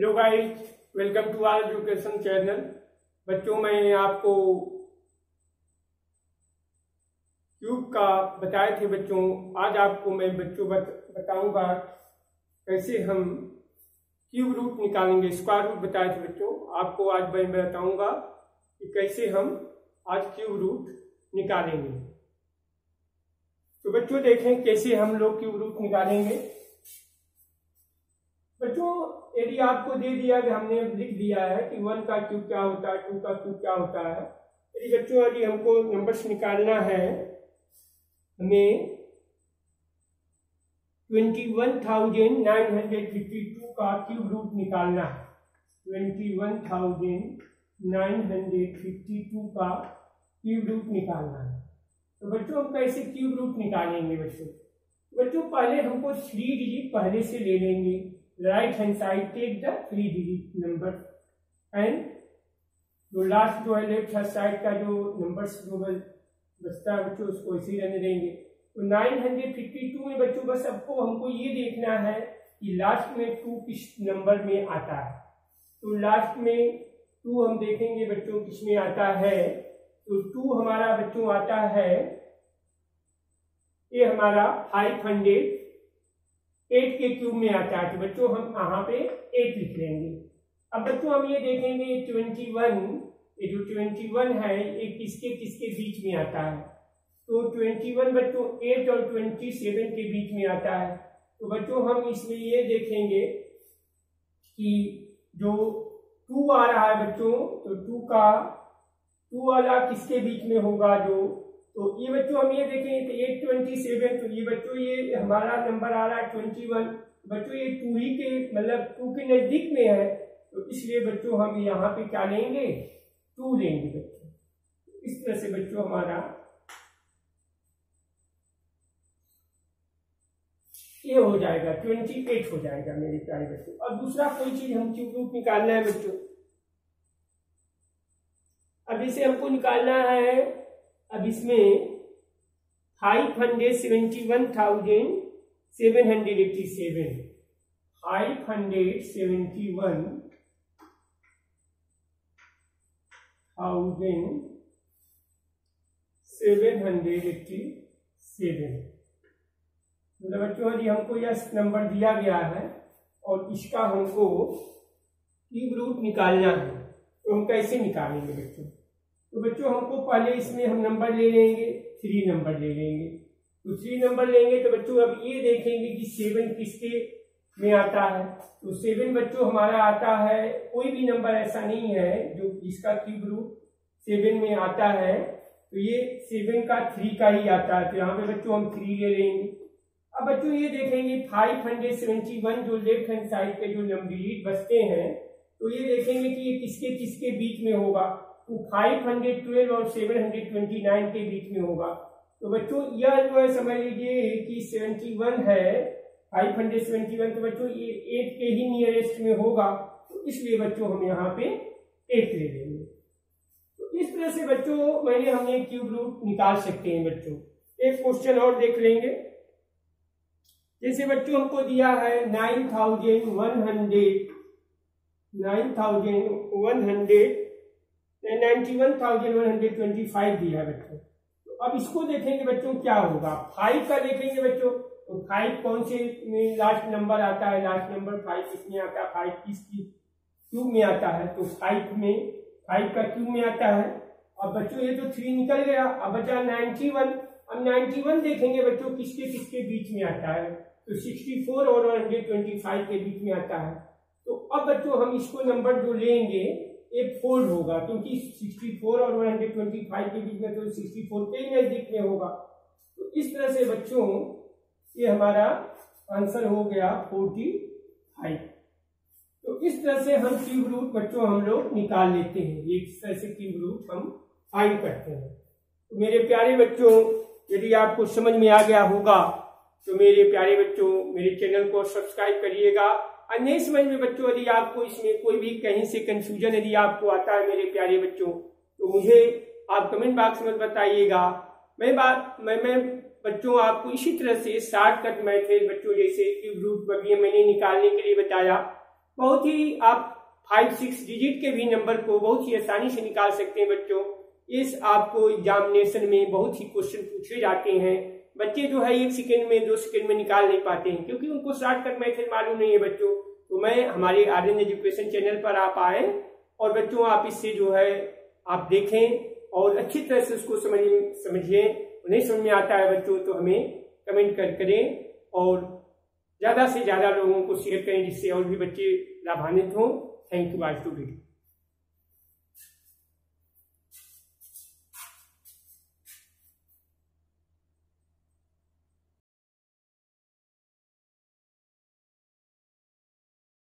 Hello guys, welcome to our education channel. बच्चों, मैं आपको क्यूब का बताए थे बच्चों। आज आपको मैं बच्चों बताऊंगा कैसे हम क्यूब रूट निकालेंगे। स्क्वायर रूट बताए थे बच्चों, आपको आज मैं बताऊंगा कि कैसे हम आज क्यूब रूट निकालेंगे। तो बच्चों देखें कैसे हम लोग क्यूब रूट निकालेंगे। बच्चों, यदि आपको दे दिया कि हमने लिख दिया है कि 1 का क्यूब क्या होता है, 2 का क्यूब क्या होता है। यदि बच्चों यदि हमको नंबर्स निकालना है, हमें 21,952 का क्यूब रूट निकालना है। 21,952 का क्यूब रूट निकालना है। तो बच्चों हम कैसे क्यूब रूट निकालेंगे बच्चों पहले हमको 3 डिजिट पहले से ले लेंगे। Right hand side take the 3 digit number and जो लास्ट जो है लेफ्ट हैंड साइड का जो नंबर्स जो बचता है बच्चों उसको इसी रहने देंगे। तो 952 में बच्चों बस आपको हमको ये देखना है कि लास्ट में 2 किस नंबर में आता है। तो लास्ट में 2 हम देखेंगे बच्चों किस में आता है। तो 2 हमारा बच्चों आता है, ये हमारा 508 के क्यूब में आता है। तो बच्चों हम यहाँ पे 8 लिख लेंगे। अब बच्चों हम ये देखेंगे 21, ये जो 21 है ये किसके किसके बीच में आता है। तो 21 बच्चों 8 और 27 के बीच में आता है। तो बच्चों हम इसमें ये देखेंगे कि जो 2 आ रहा है बच्चों, तो 2 वाला किसके बीच में होगा। तो ये बच्चों हम ये देखेंगे तो 827, तो ये बच्चों ये हमारा नंबर आ रहा है 21। बच्चों ये 2 ही के मतलब 2 के नजदीक में है, तो इसलिए बच्चों हम यहाँ पे क्या लेंगे, 2 लेंगे बच्चों। इस तरह से बच्चों हमारा ये हो जाएगा 28 हो जाएगा मेरे प्यारे बच्चों। और दूसरा कोई चीज हम क्यूब रूट निकालना है बच्चों। अब इसे हमको निकालना है, अब इसमें 571,787 571,787 मतलब बच्चों यदि हमको यह नंबर दिया गया है और इसका हमको क्यूब रूट निकालना है, तो हम कैसे निकालेंगे बच्चों। तो बच्चों हमको पहले इसमें हम नंबर ले लेंगे, 3 नंबर ले लेंगे। तो 3 नंबर लेंगे तो बच्चों अब ये देखेंगे कि 7 किसके में आता है। तो 7 बच्चों हमारा आता है, कोई भी नंबर ऐसा नहीं है जो जिसका क्यूब रूट 7 में आता है। तो ये 7 का 3 का ही आता है। तो यहाँ पे बच्चों हम 3 ले लेंगे। अब बच्चों ये देखेंगे 571 जो लेफ्ट हैंड साइड के जो नंबर बचते हैं, तो ये देखेंगे कि ये किसके किसके बीच में होगा। तो 512 और 729 के बीच में होगा। तो बच्चों यह जो है समझ लीजिए कि 71 है, 571, तो बच्चों ये 8 के ही नियरेस्ट में होगा। तो इसलिए बच्चों हम यहाँ पे 8 ले लेंगे। तो इस तरह से बच्चों हमने क्यूब रूट निकाल सकते हैं बच्चों। एक क्वेश्चन और देख लेंगे। जैसे बच्चों हमको दिया है 91,125 दिया है बच्चों। तो अब इसको देखेंगे बच्चों क्या होगा। 5 का देखेंगे बच्चों, तो 5 कौन से में लास्ट नंबर आता है, लास्ट नंबर 5 किसमें आता है, 5 किसकी क्यूब में आता है। तो 5 का क्यूब में आता है। अब बच्चों ये तो 3 निकल गया, अब बचा 91। अब 91 देखेंगे बच्चों किसके किसके बीच में आता है। तो 64 और 125 के बीच में आता है। तो अब बच्चों हम इसको नंबर जो लेंगे एक फोल्ड होगा, क्योंकि 64 और 125 के बीच में तो 64 के ही नजदीक में होगा। तो इस तरह से बच्चों ये हमारा आंसर हो गया 45। तो इस तरह से हम क्यूब रूट बच्चों हम लोग निकाल लेते हैं। इस तरह से क्यूब रूट हम फाइंड करते हैं। तो मेरे प्यारे बच्चों, यदि आपको समझ में आ गया होगा तो मेरे प्यारे बच्चों मेरे चैनल को सब्सक्राइब करिएगा। और नहीं समझ में बच्चों यदि आपको इसमें कोई भी कहीं से कंफ्यूजन यदि आपको आता है मेरे प्यारे बच्चों, तो मुझे आप कमेंट बॉक्स में बताइएगा। मैं बच्चों आपको इसी तरह से शॉर्टकट मेथड बच्चों जैसे क्यूब रूट मैंने निकालने के लिए बताया, बहुत ही आप 5-6 डिजिट के भी नंबर को बहुत ही आसानी से निकाल सकते हैं बच्चों। इस आपको एग्जामिनेशन में बहुत ही क्वेश्चन पूछे जाते हैं। बच्चे जो है 1 सेकेंड में 2 सेकेंड में निकाल नहीं पाते हैं क्योंकि उनको शॉर्टकट मेथड मालूम नहीं है बच्चों। तो मैं हमारे आर्यन एजुकेशन चैनल पर आप आए और बच्चों आप इससे जो है आप देखें और अच्छी तरह से उसको समझिए। नहीं समझ में आता है बच्चों तो हमें कमेंट करें और ज़्यादा से ज़्यादा लोगों को शेयर करें जिससे और भी बच्चे लाभान्वित हों। Thank you. आज तो वीडियो